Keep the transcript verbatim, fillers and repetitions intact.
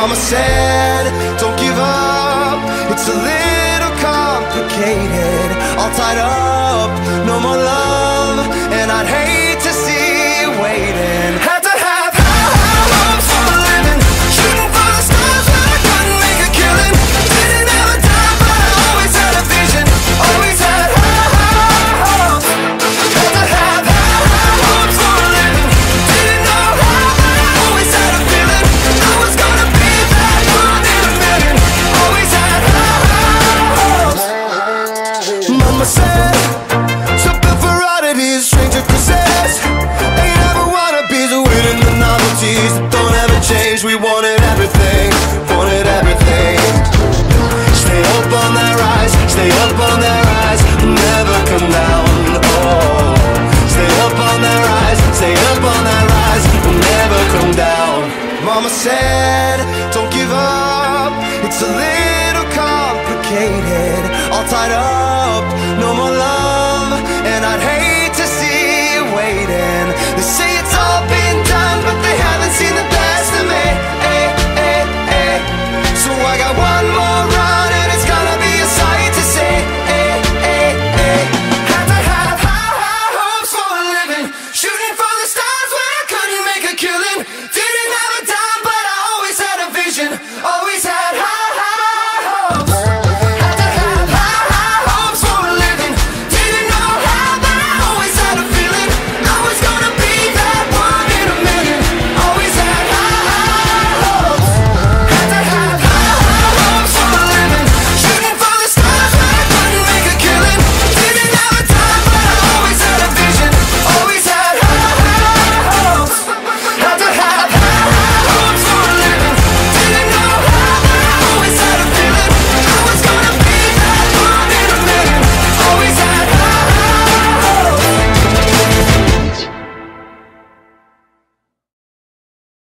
Mama said, don't give up, it's a little complicated. All tied up, no more love, and I'd hate to see you waiting. Had to have high, high hopes for a living, shooting for the stars when I couldn't make a killing. Didn't have a dime, but I always had a vision, always had high, high hopes. Had to have high, high hopes for a living, didn't know how, but I always had a feeling I was gonna be that one in a million. Always had high, high hopes. Mama said, so built for oddities, stranger kisses. Ain't ever wannabes, waiting the novelties that don't ever change. We wanted everything, wanted everything. Stay up on that rise, stay up on that rise, never come down. Oh, stay up on that rise, stay up on that rise, never come down. Mama said, don't give up, it's a little complicated. All tied up,